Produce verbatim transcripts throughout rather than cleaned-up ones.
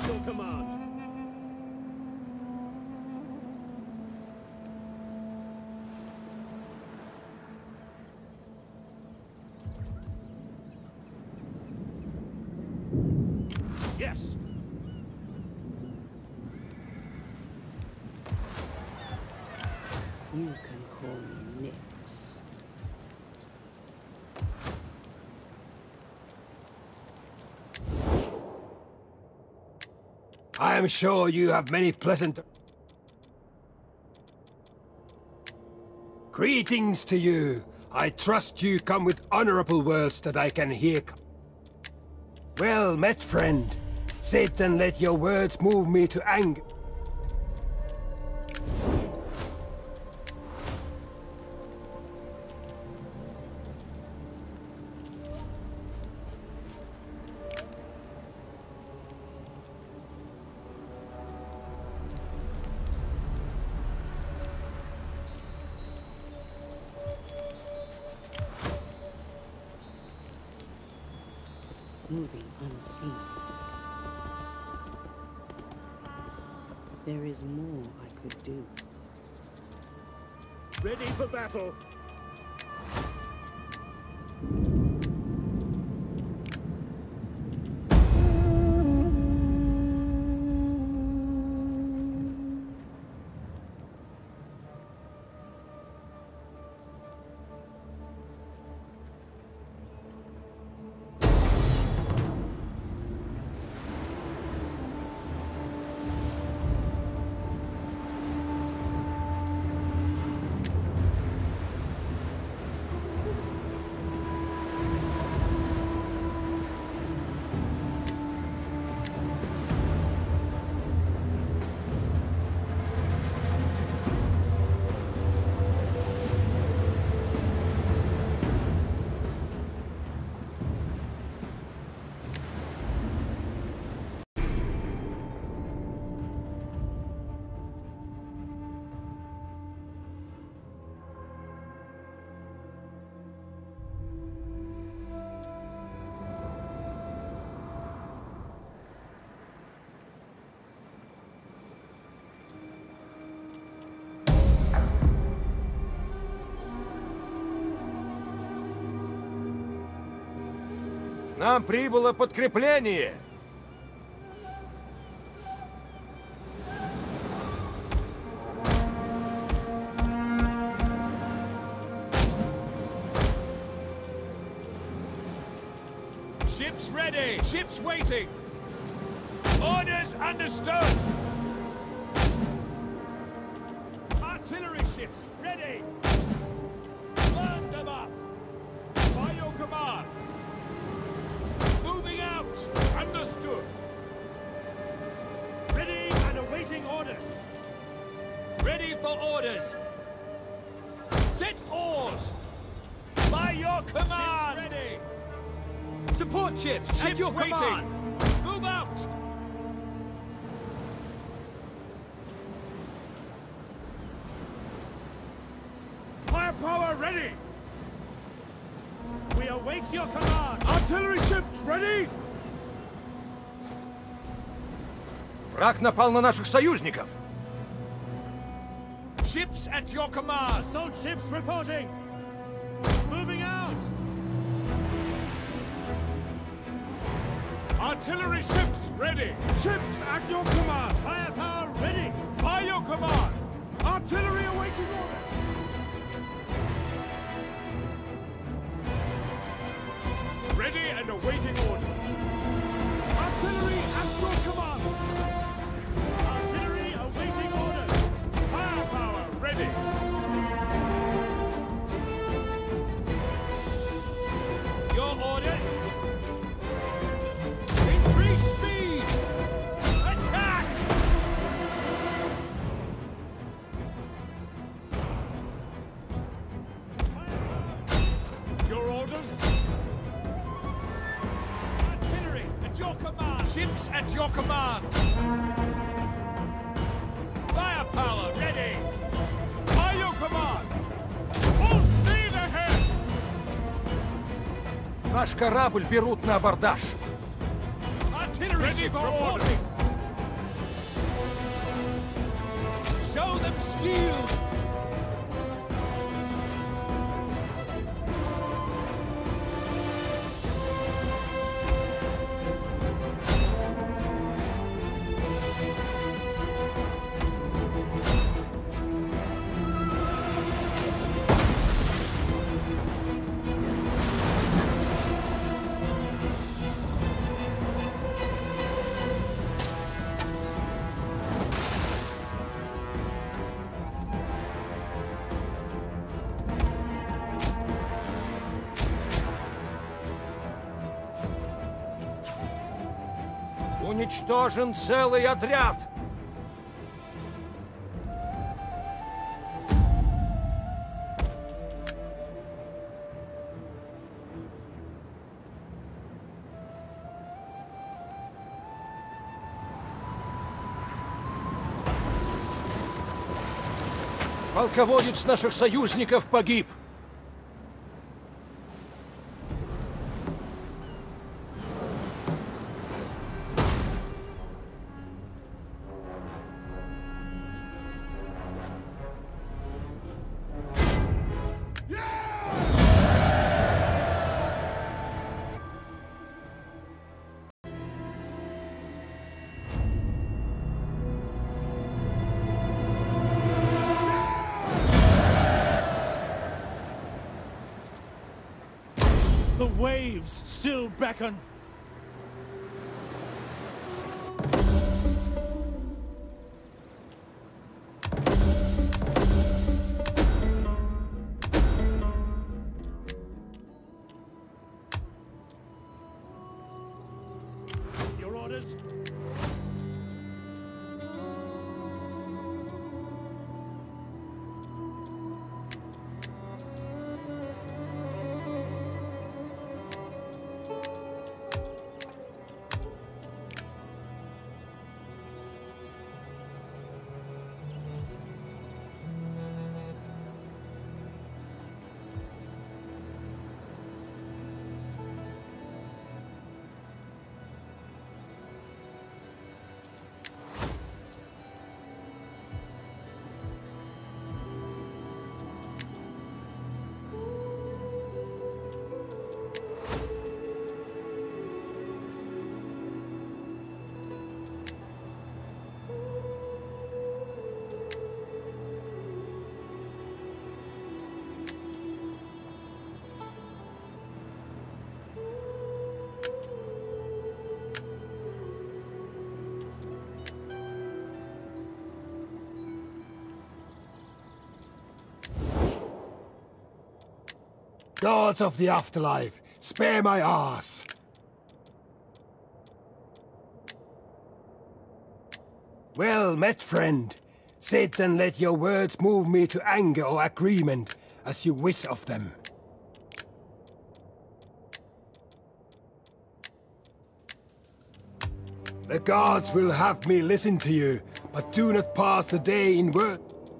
at your command. Yes. You can call me Nix. I am sure you have many pleasant... Greetings to you. I trust you come with honorable words that I can hear. Well met, friend. Sit and let your words move me to anger. Moving unseen. There is more I could do. Ready for battle. Нам прибыло подкрепление! Ships ready! Ships waiting! Orders understood! Artillery ships ready! Burn them up! By your command! Moving out! Understood! Ready and awaiting orders! Ready for orders! Set oars! By your command! Ships ready! Support ships! Ships at your waiting! Command. Move out! Firepower ready! We await your command! Artillery ships ready! Враг напал на наших союзников! Ships at your command! Assault ships reporting! Moving out! Artillery ships ready! Ships at your command! Firepower ready! By your command! Artillery awaiting order! Ready and awaiting orders! Artillery at your command! Artillery awaiting orders! Firepower ready! Your orders! Increase speed! Attack! Your orders? Artillery at your command! Ships at your command! Firepower ready! By your command! Full speed ahead! Наш корабль берут на абордаж! Artillery ships reporting! Show them steel! Уничтожен целый отряд! Полководец наших союзников погиб! The waves still beckon. Your orders? Gods of the afterlife, spare my arse! Well met, friend. Sit and let your words move me to anger or agreement, as you wish of them. The gods will have me listen to you, but do not pass the day in word.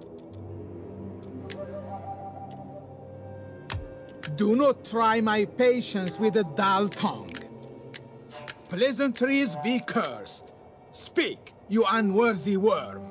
Do not try my patience with a dull tongue. Pleasantries be cursed. Speak, you unworthy worm.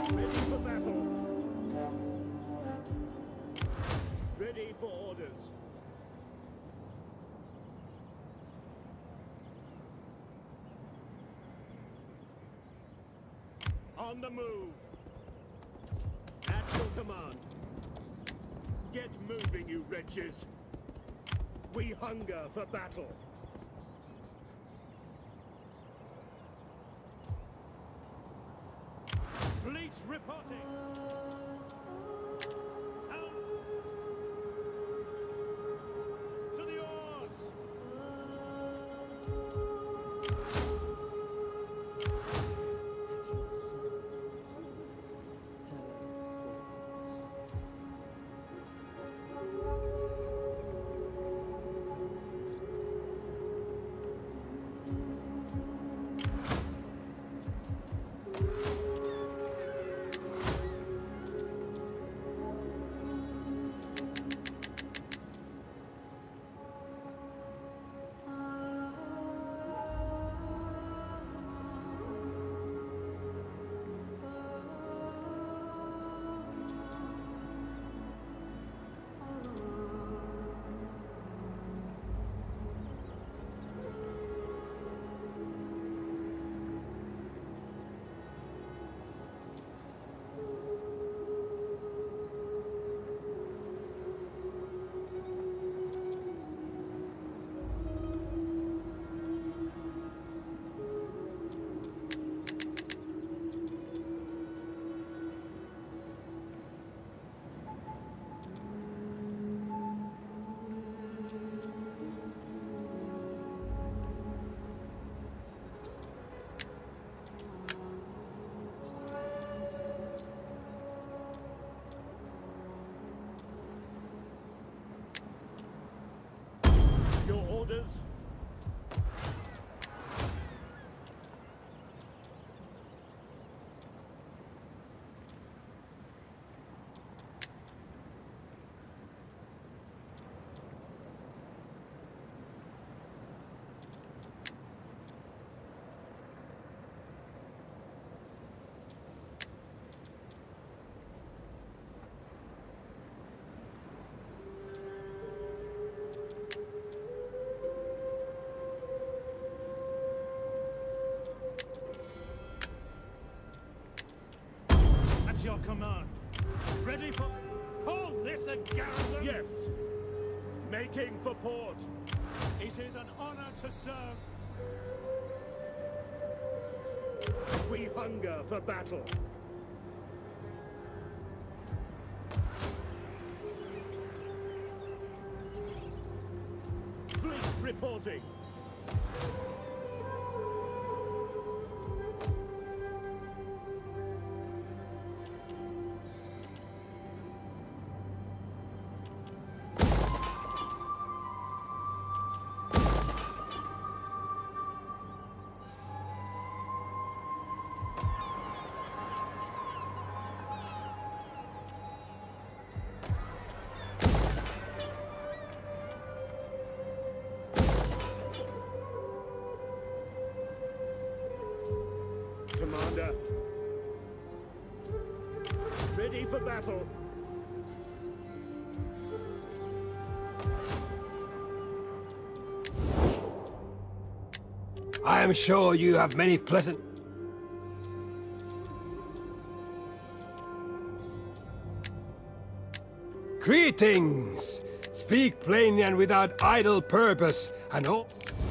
Ready for battle. Ready for orders. On the move. At your command. Get moving, you wretches. We hunger for battle. Fleet reporting. Sound. To the oars. At your service. Hello, boys. Your orders. At your command. Ready for... Call this a garrison? Yes. Making for port. It is an honor to serve. We hunger for battle. Fleet reporting. Commander. Ready for battle. I am sure you have many pleasant... Greetings! Speak plainly and without idle purpose, and all...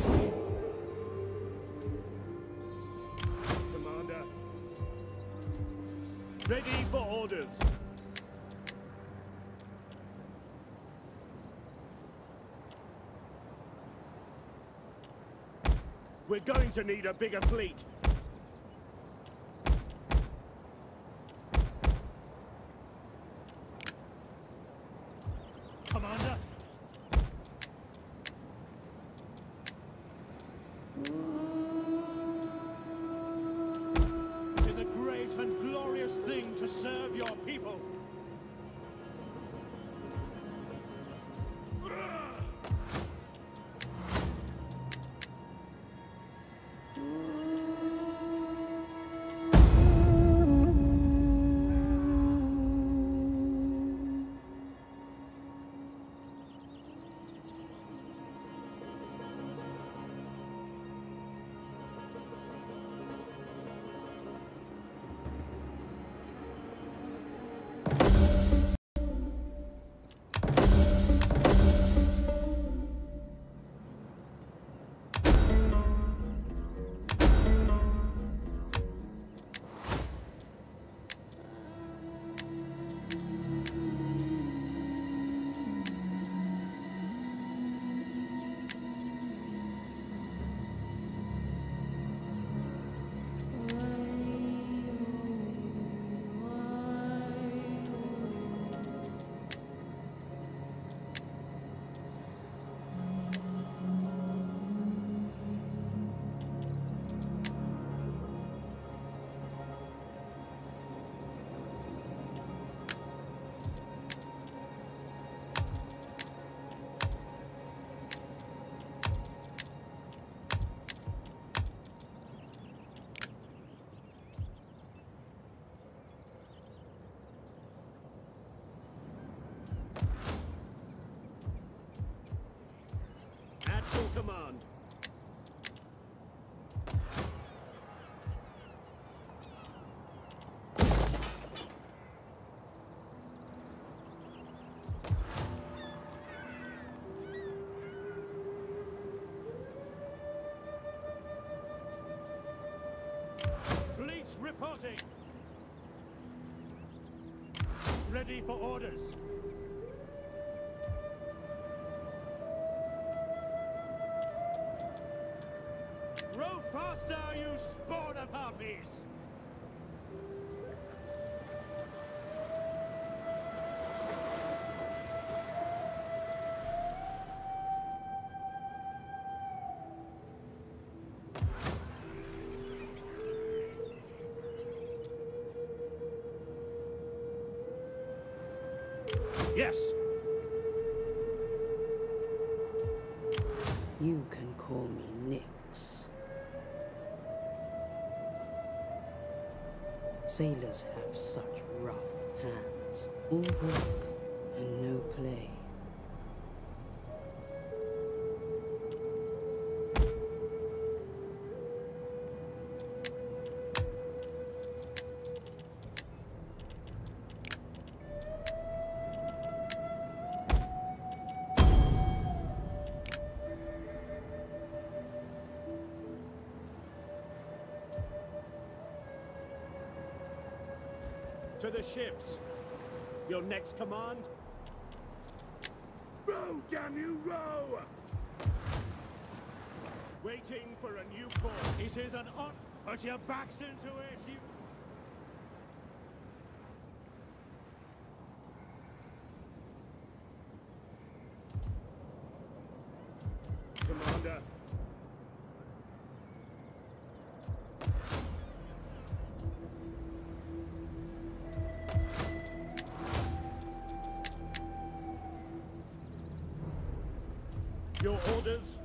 Commander. Ready for orders. We're going to need a bigger fleet. Commander. It is a great and glorious thing to serve your people. command. Fleet reporting. Ready for orders. Row faster, you spawn of harpies! Yes! You can call me Nyx. Sailors have such rough hands. All work and no play. To the ships. Your next command? Row, damn you, row! Waiting for a new course. It is an on. Put your backs into it, you. Commander. Your orders?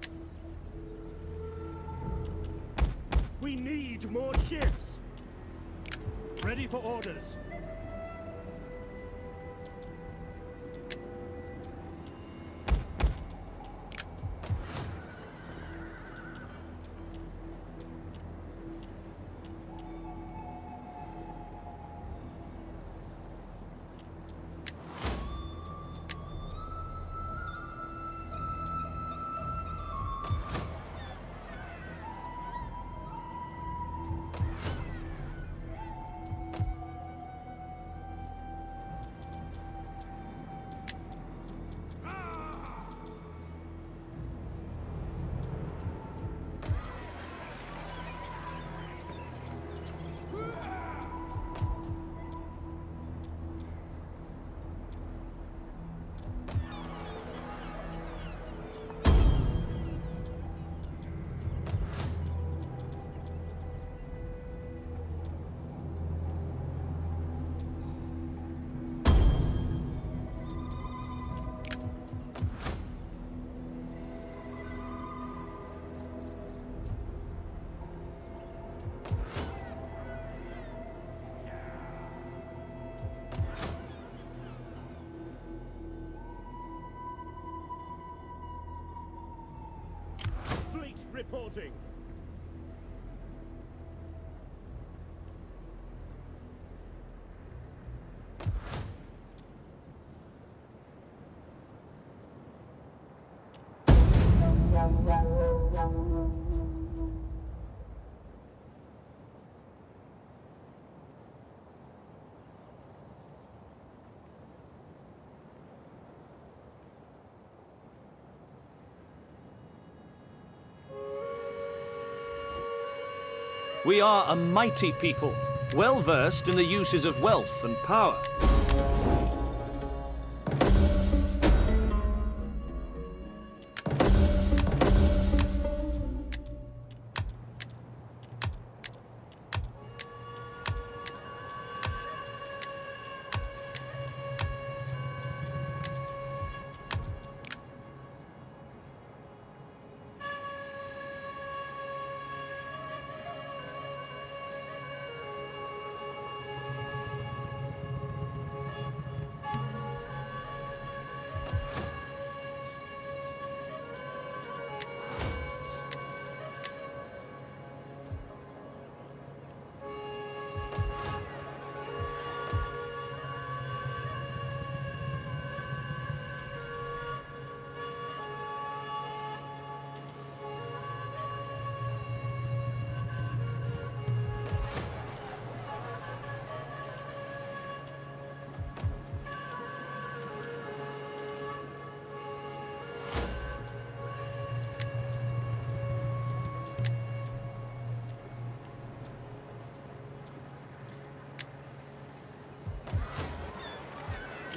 We need more ships! Ready for orders. Fleet reporting. We are a mighty people, well versed in the uses of wealth and power.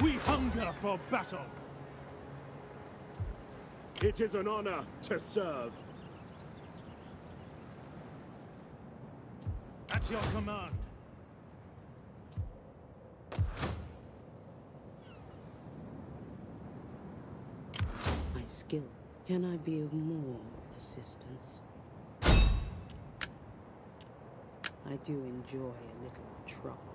We hunger for battle. It is an honor to serve. At your command. My skill. Can I be of more assistance? I do enjoy a little trouble.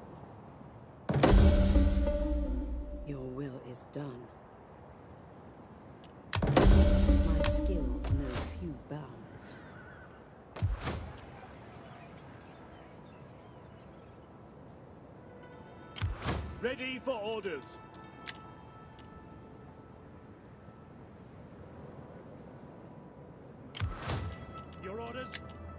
Your will is done. My skills know few bounds. Ready for orders. Your orders?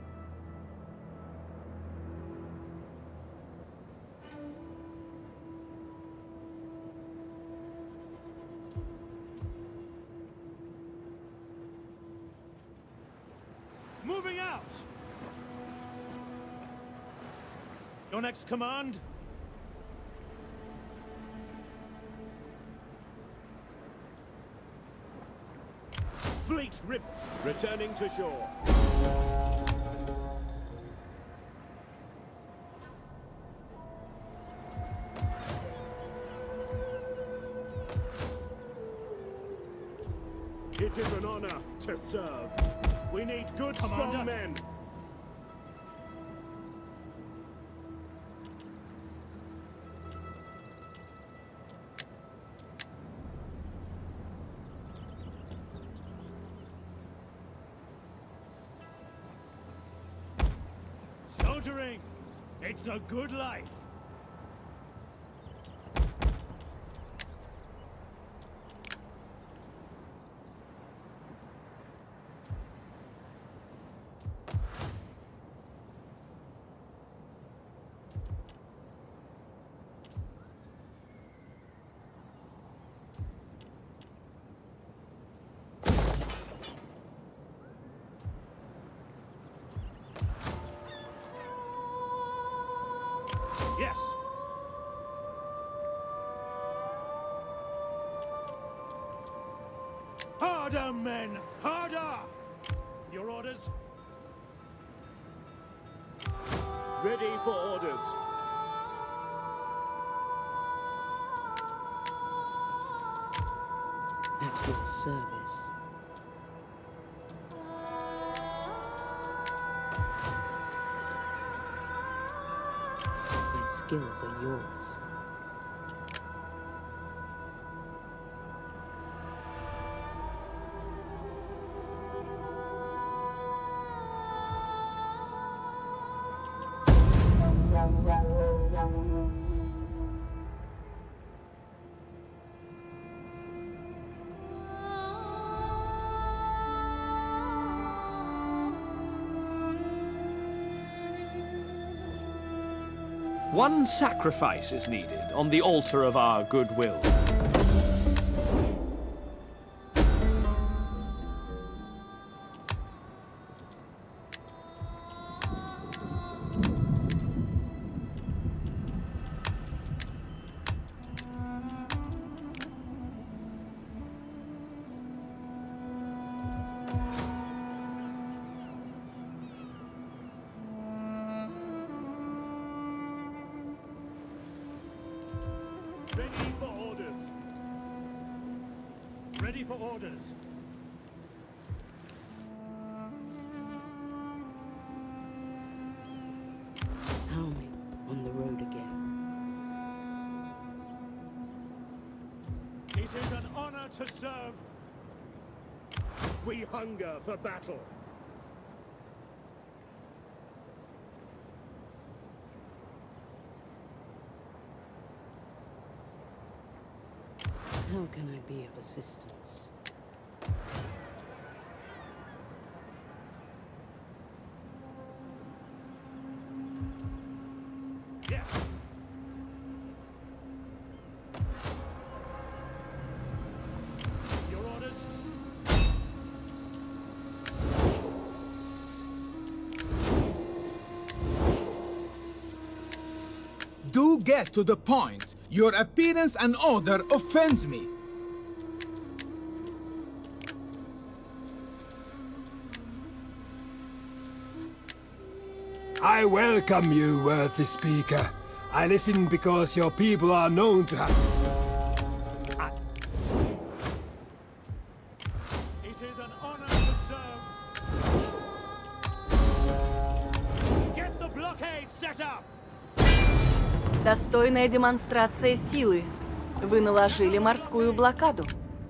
Moving out! Your next command? Fleet rip returning to shore. It is an honor to serve. We need good, Commander. strong men. Soldiering! It's a good life! Yes! Harder, men! Harder! Your orders? Ready for orders. At your service. My skills are yours. One sacrifice is needed on the altar of our goodwill. Ready for orders. Ready for orders. Howling on the road again. It is an honor to serve. We hunger for battle. How can I be of assistance? Yes! Your orders? Do get to the point. Your appearance and order offends me. I welcome you, worthy speaker. I listen because your people are known to have... It is an honor to serve. Get the blockade set up. Достойная демонстрация силы. Вы наложили морскую блокаду.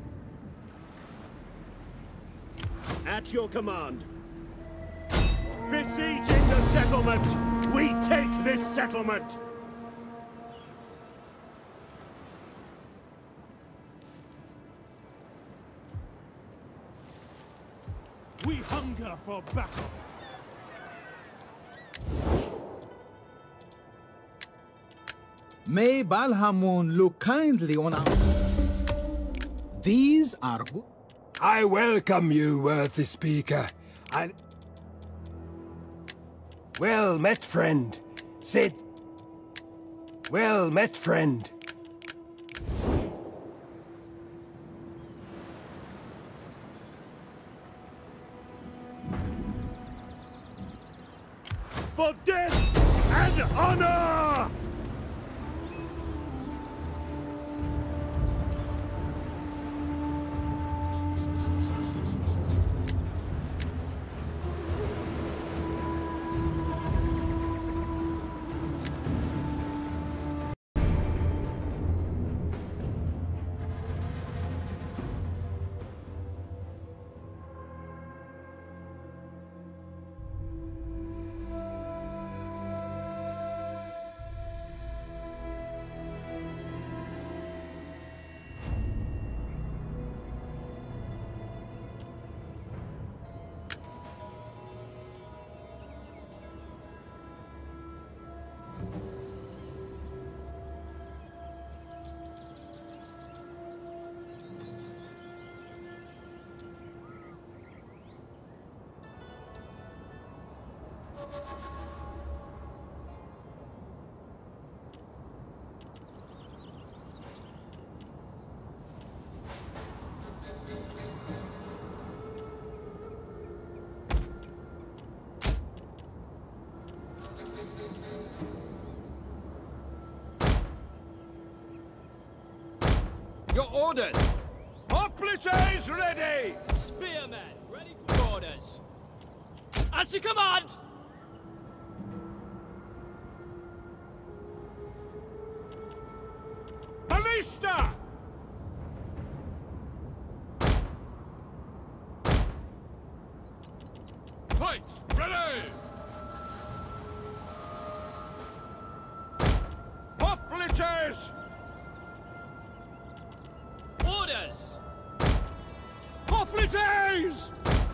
At your command. Besieging the settlement! We take this settlement! We hunger for battle! May Balhamun look kindly on our... These are good. I welcome you, worthy speaker. I... Well met, friend. Sit. Well met, friend. For death and honor! Your orders! Hoplites ready! Spearmen, ready for orders! As you command! Ballista! Points, ready! Hoplites! Orders! Hoplites!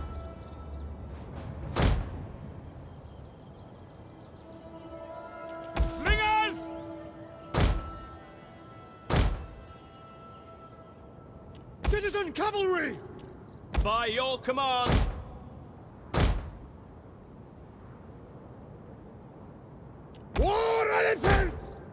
Slingers! Citizen cavalry! By your command! War elephants!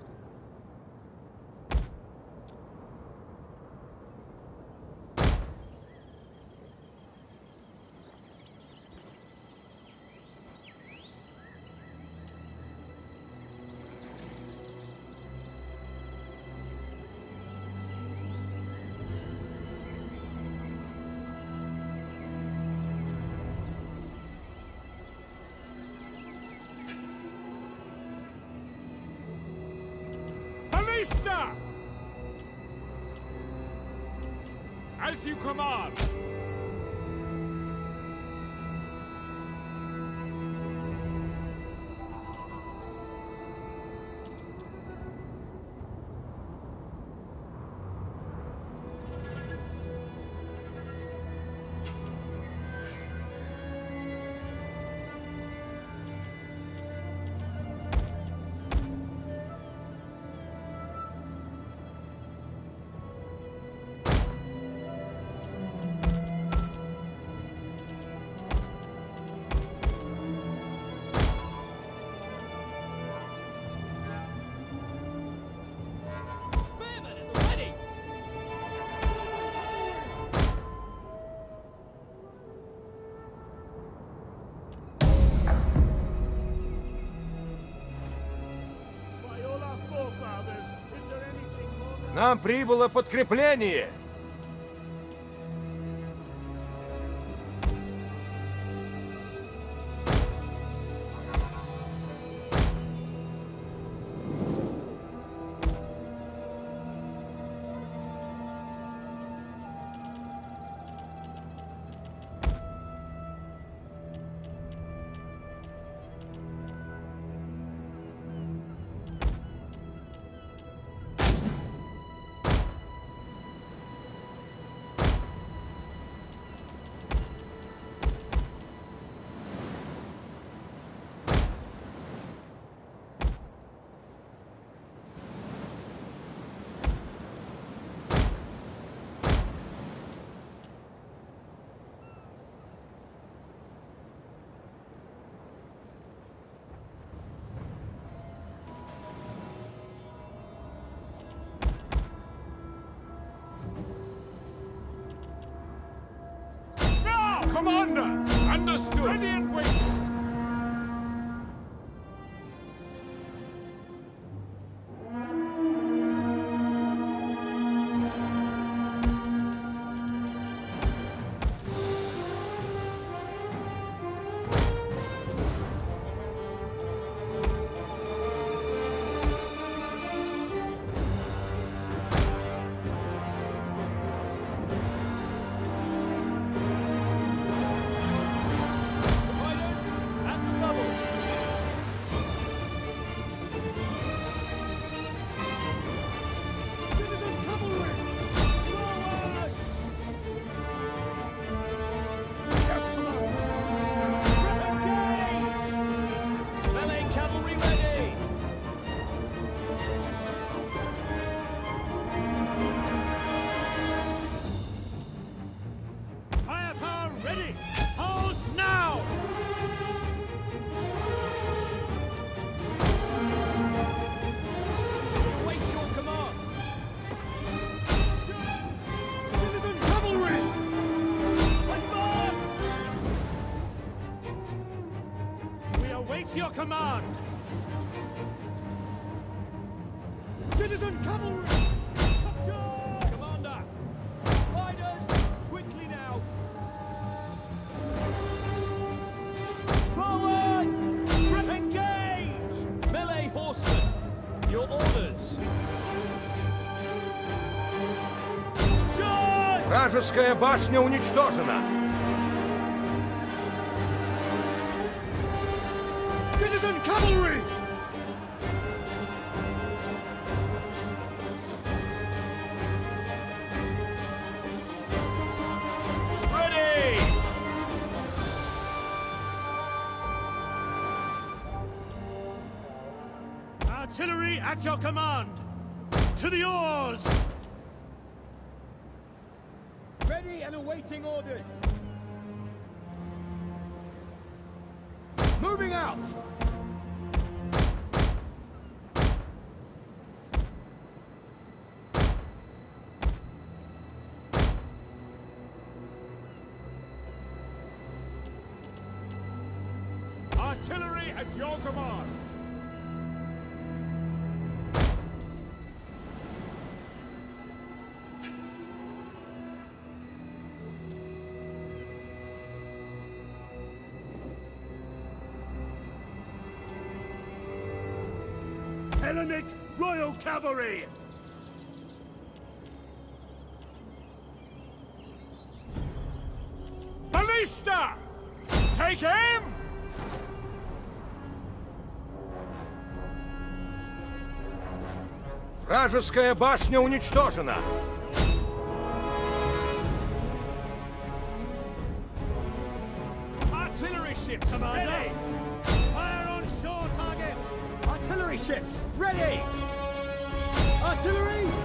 Ballista! As you command! нам прибыло подкрепление. Commander! Understood! Ready and waiting! Your command! Citizen cavalry! Commander! Riders! Quickly now! Forward! Engage! Melee horsemen! Your orders! Charge! Вражеская башня уничтожена! Citizen cavalry! Ready! Artillery at your command! To the oars! Ready and awaiting orders! Moving out! Artillery at your command! Hellenic Royal Cavalry! Ballista! Take aim! Вражеская башня уничтожена! Artillery ships, Commander! Ready. Fire on shore targets! Artillery ships, ready! Artillery!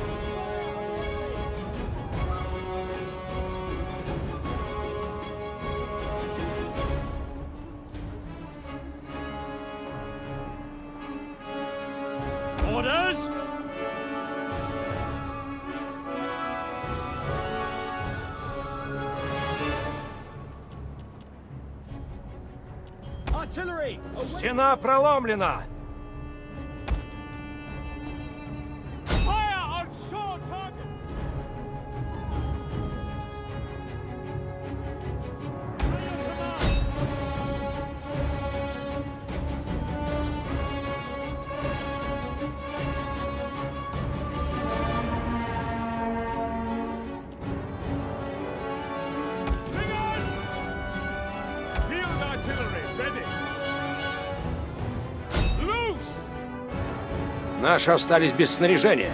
Orders! Artillery! Стена проломлена! Fire on shore Наши остались без снаряжения.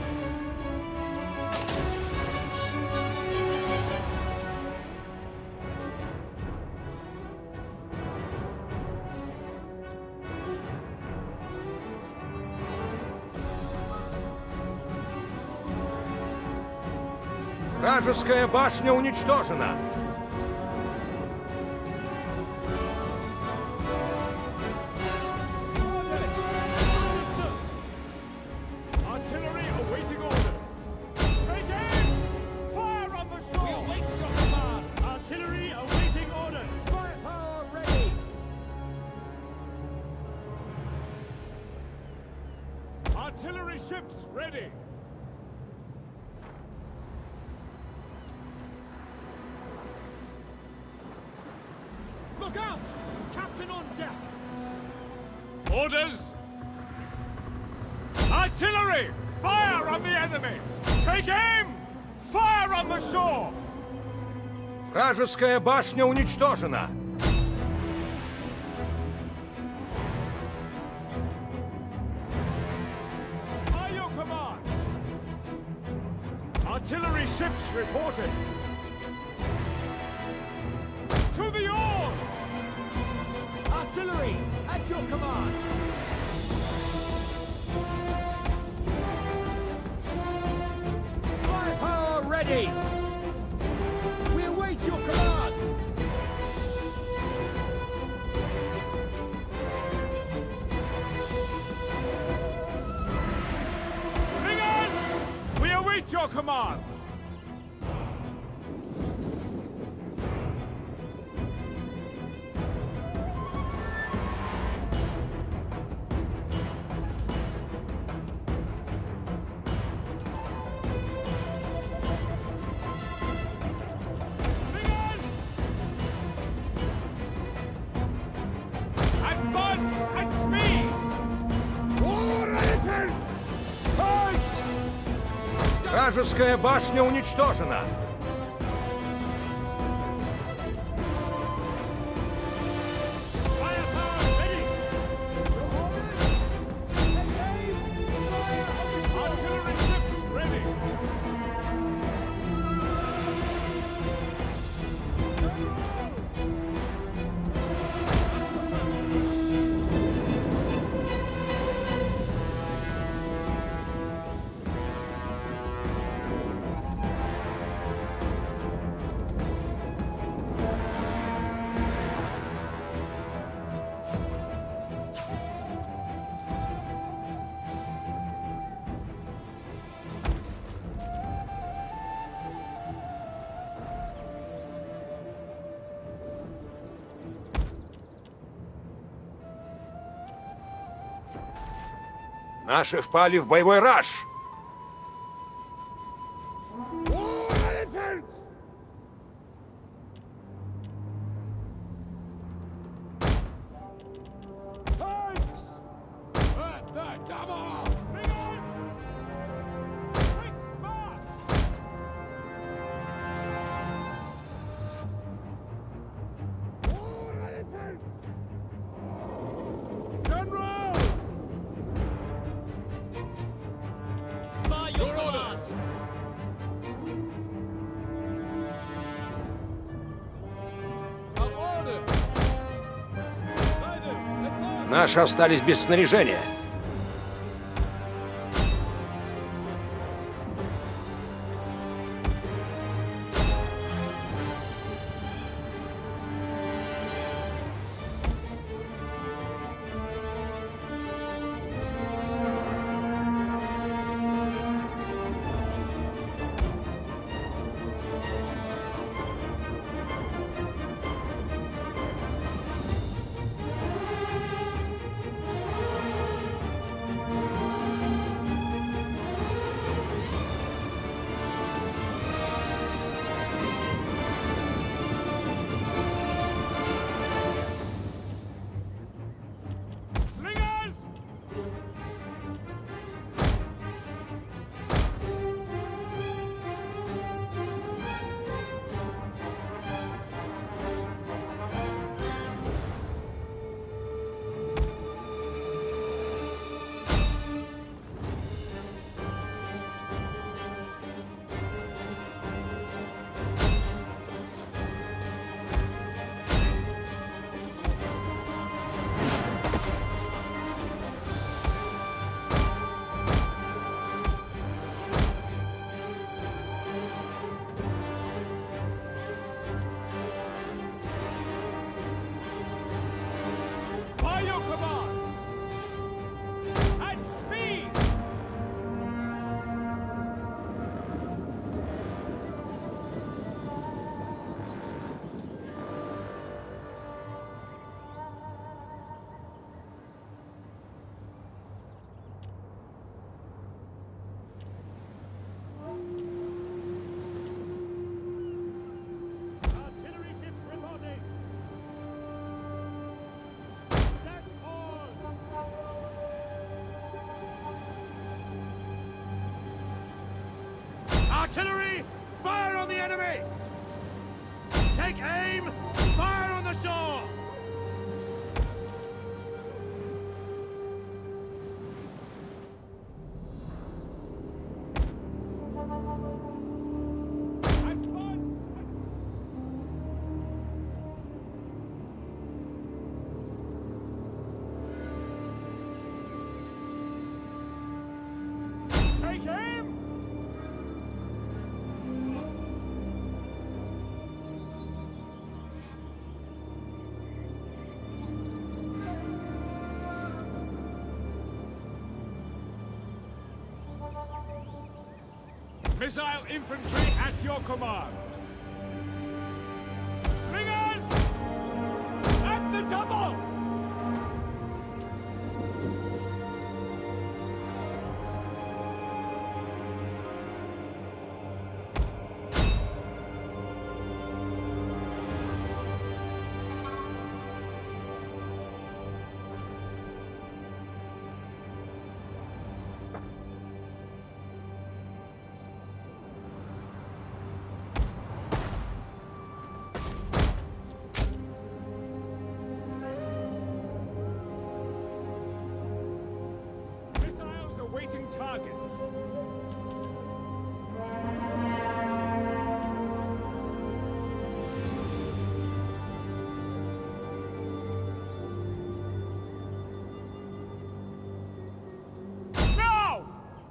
Вражеская башня уничтожена. Artillery awaiting orders. Take aim! Fire on the shore! We await your command! Artillery awaiting orders! Firepower ready! Artillery ships ready! Look out! Captain on deck! Orders! Artillery! Fire on the enemy! Take aim! Fire on the shore! Вражеская башня уничтожена. By your command! Artillery ships reporting! To the oars! Artillery, at your command! Firepower ready! We await your command! Slingers! We await your command! Advance at speed! War elephant! Tanks! Вражеская башня уничтожена. Firepower ready! Artillery ships ready! Наши впали в боевой раж. War elephants! Tanks! At the double! Slingers! Quick march! War elephants! General! By your orders! Наши остались без снаряжения. Artillery, fire on the enemy! Take aim, fire on the shore! Take aim! Missile infantry at your command. Slingers! At the double! Awaiting targets. No!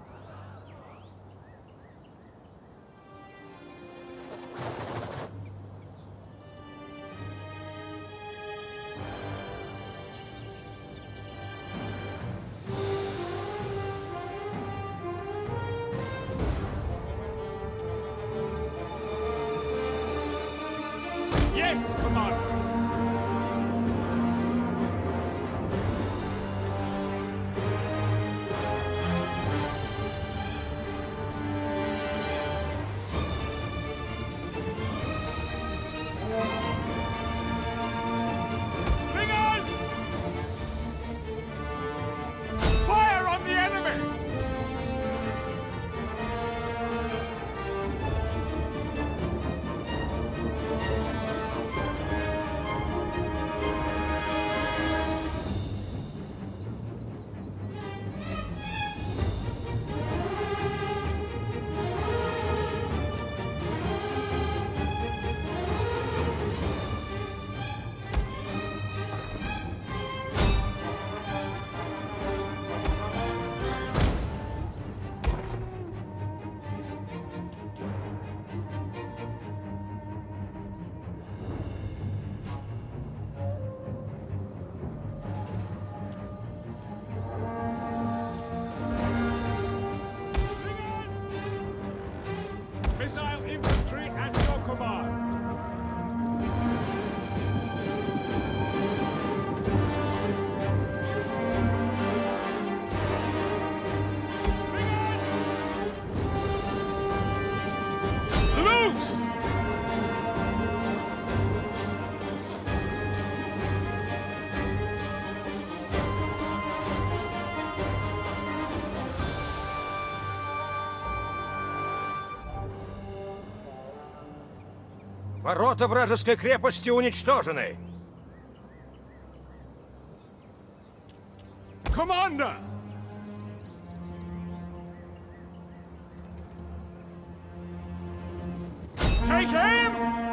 Yes, Commander! Slingers! Fire on the enemy! Missile infantry at your command. Slingers! Loose! Ворота вражеской крепости уничтожены. Commander! Take aim!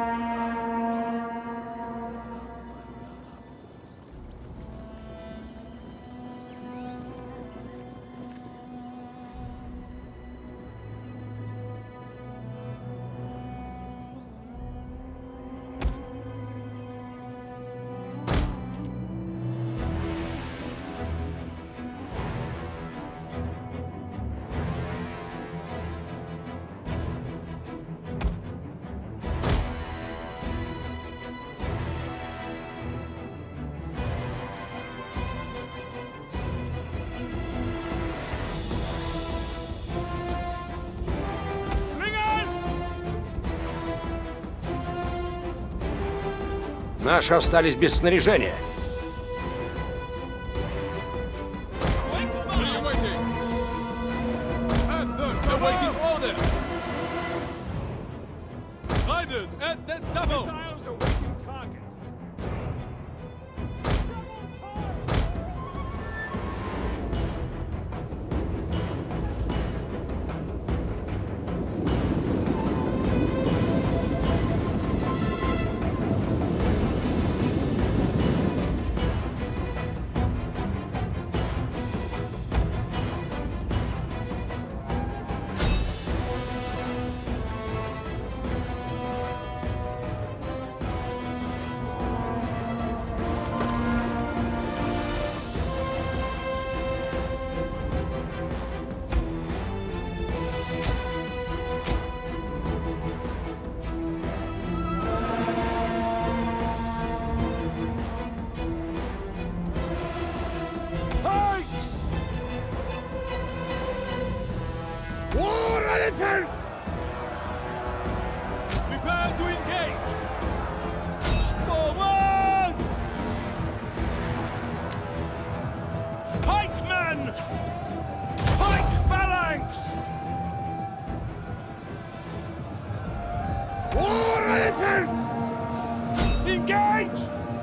Наши остались без снаряжения. War elephants! Prepare to engage! Forward! Pikemen! Pike phalanx! War elephants! Engage!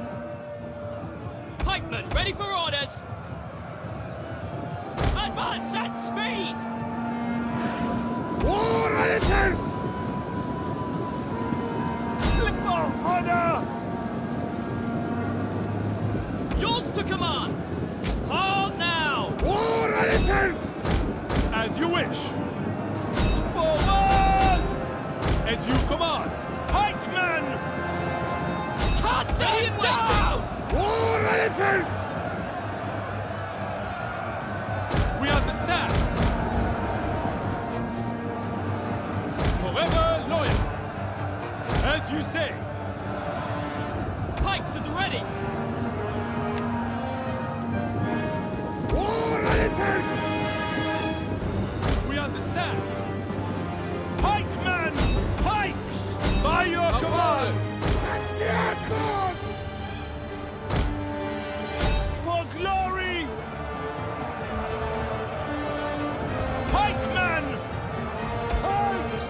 Pikemen, ready for orders! Advance at speed! War elephants! For honor! Yours to command! Halt now! War elephants! As you wish! Forward! As you command! Pikemen! Cut them down! War elephants! We understand! Forever loyal! As you say! Pikes at the ready! War elephants! We understand! Pikemen! Pikes! By your command! Axiarchos! For glory! Pikemen! Pikes!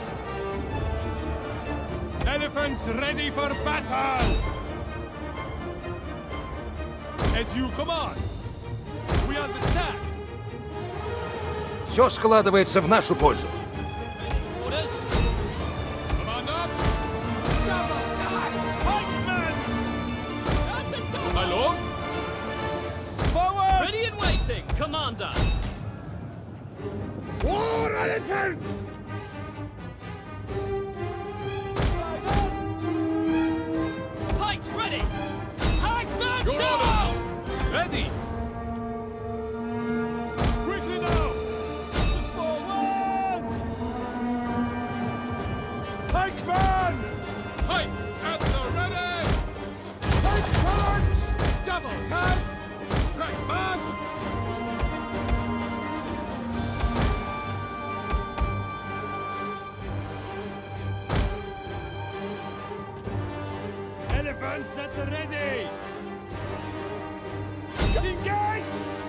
Elephants ready for battle! As you command! We understand! Все складывается в нашу пользу. Orders! Commander! Double time! Pikemen! At the top! My lord! Forward! Ready and waiting, Commander! War elephants! Pikes ready! Pikemen Your down! orders! Ready! Quickly now! Forward! Pikemen! Pikes at the ready! Pike phalanx! Double time! Right march! Elephants at the ready! Engage!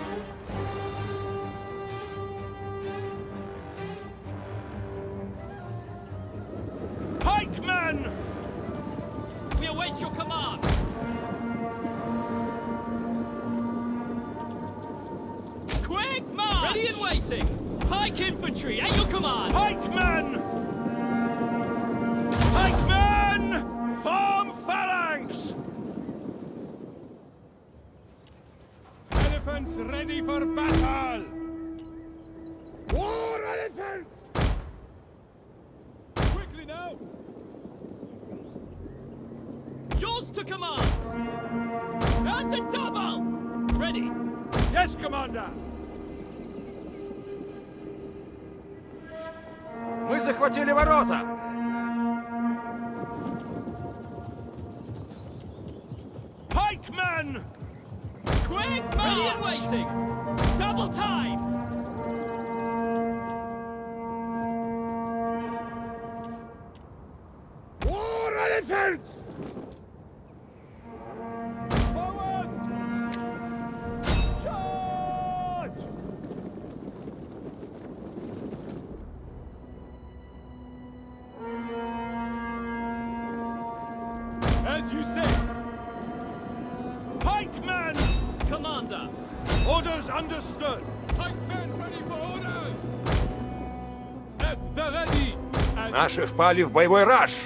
Pikemen! We await your command! Quick march! Ready and waiting! Pike infantry at your command! Pikemen! Pikemen! Form phalanx! Elephants ready for battle! War elephants! Quickly now! Yours to command! At the double! Ready! Yes, Commander! Мы захватили ворота! Pikemen! Quick march! Ready and waiting! Double time! War elephants! Forward! Charge! As you say! Pikemen! Commander! Orders understood! Pikemen ready for orders! At the ready! As Наши впали в боевой раж.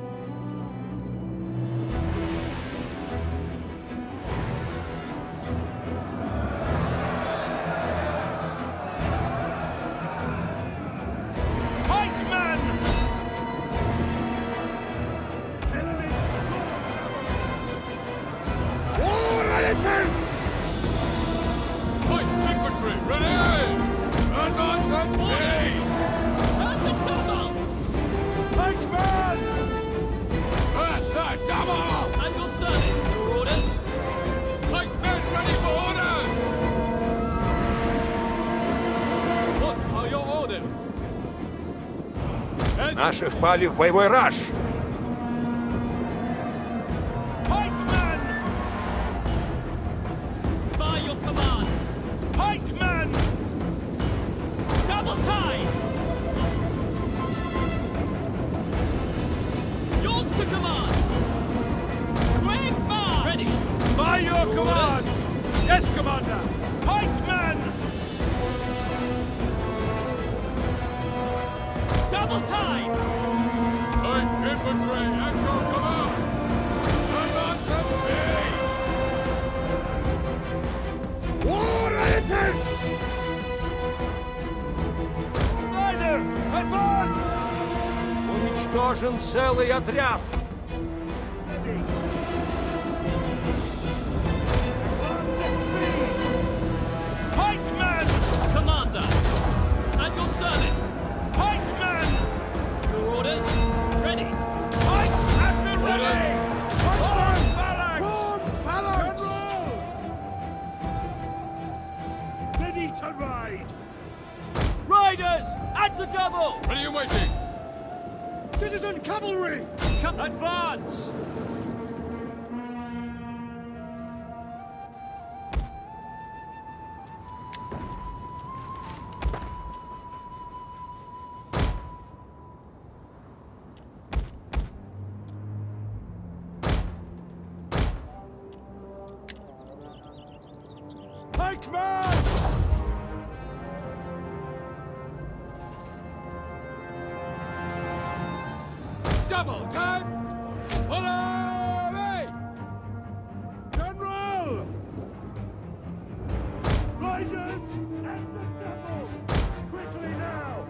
Pikemen! Enemy! War elephants! Pike infantry ready! Advance at speed! At the double! Pikemen! At the double! At your service, your orders! Pikemen ready for orders! What are your orders? Наши впали в боевой раж. Pikemen! By your command! Pikemen! Double time! Yours to command! Quick march! Ready! By your command! Orders. Yes, Commander! Pikemen! Double time! Light infantry at your command! Advance at me! War elephant! Riders, advance! Уничтожен целый отряд. Advance at speed! Pikemen! Commander! At your service! Pikemen! Your orders? Ready! Pikes at the ready! Forward phalanx! Forward phalanx! Ready to ride! Riders! At the double! Ready and waiting! Citizen cavalry! Come advance! Pikeman! Double time! Follow General! Riders at the double! Quickly now!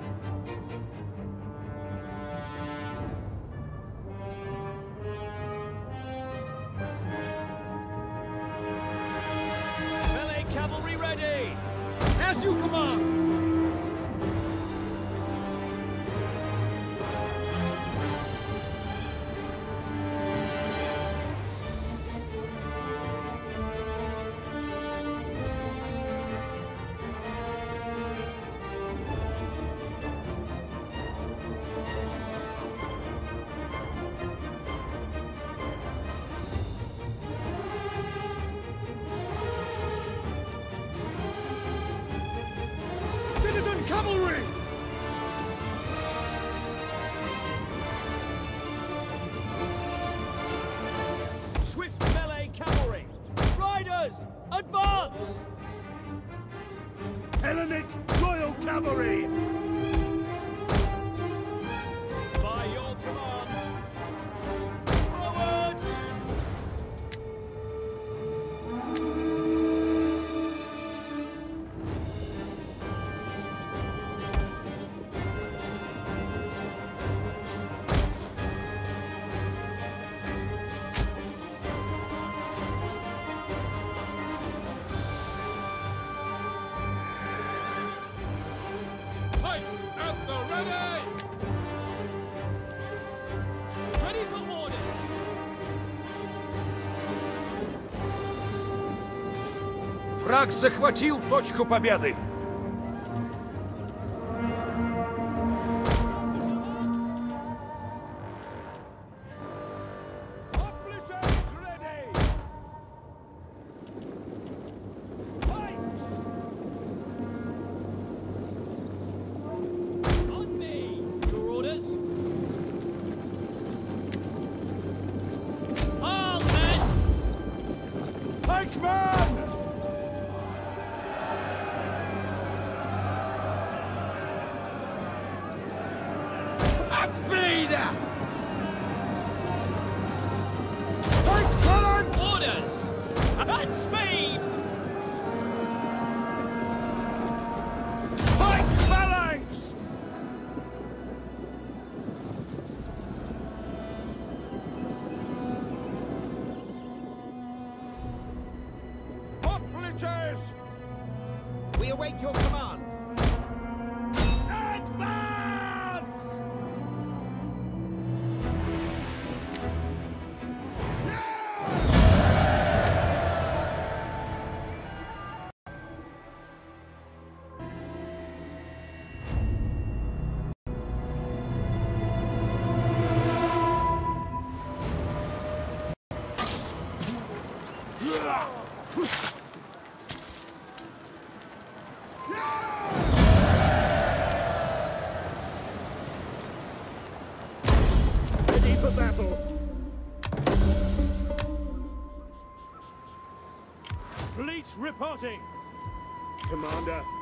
Melee cavalry ready! As you command! Citizen cavalry! Swift melee cavalry! Riders, advance! Hellenic Royal Cavalry! By your command! Forward! Pikes at the ready! Ready for orders! Враг захватил точку победы. Hoplites ready! Pikes! On me! Your orders? All men! Pikeman! At speed! Pike phalanx! Orders! At speed! Pike phalanx! Hoplites! We await your command. Advance! for battle. Fleet reporting. Commander.